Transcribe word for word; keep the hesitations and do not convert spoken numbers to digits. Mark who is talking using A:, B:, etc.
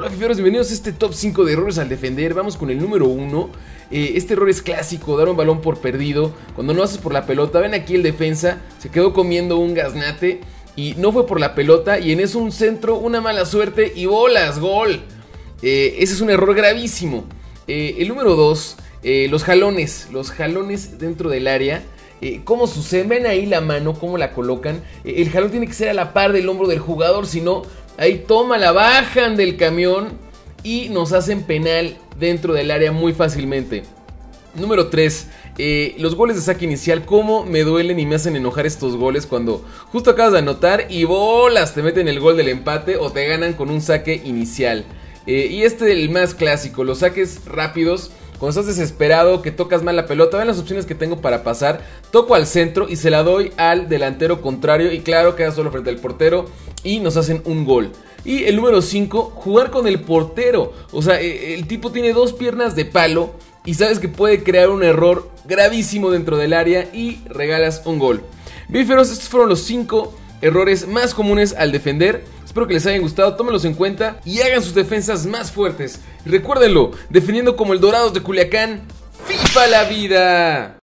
A: Hola fiferos, bienvenidos a este top cinco de errores al defender. Vamos con el número uno. eh, Este error es clásico, dar un balón por perdido cuando no haces por la pelota. Ven aquí el defensa, se quedó comiendo un gaznate y no fue por la pelota, y en eso un centro, una mala suerte y bolas, gol. eh, Ese es un error gravísimo. eh, El número dos, eh, los jalones. Los jalones dentro del área. Eh, ¿Cómo suceden? Ven ahí la mano, cómo la colocan. eh, El jalón tiene que ser a la par del hombro del jugador, si no, ahí toma, la bajan del camión y nos hacen penal dentro del área muy fácilmente. Número tres, eh, los goles de saque inicial. Cómo me duelen y me hacen enojar estos goles cuando justo acabas de anotar y bolas, te meten el gol del empate o te ganan con un saque inicial. eh, Y este es el más clásico, los saques rápidos. Cuando estás desesperado, que tocas mal la pelota, ven las opciones que tengo para pasar. Toco al centro y se la doy al delantero contrario, y claro, queda solo frente al portero y nos hacen un gol. Y el número cinco, jugar con el portero. O sea, el tipo tiene dos piernas de palo y sabes que puede crear un error gravísimo dentro del área y regalas un gol. Bien, feroz, estos fueron los cinco errores más comunes al defender. Espero que les hayan gustado, tómenlos en cuenta y hagan sus defensas más fuertes. Y recuérdenlo, defendiendo como el Dorados de Culiacán, ¡FIFA la vida!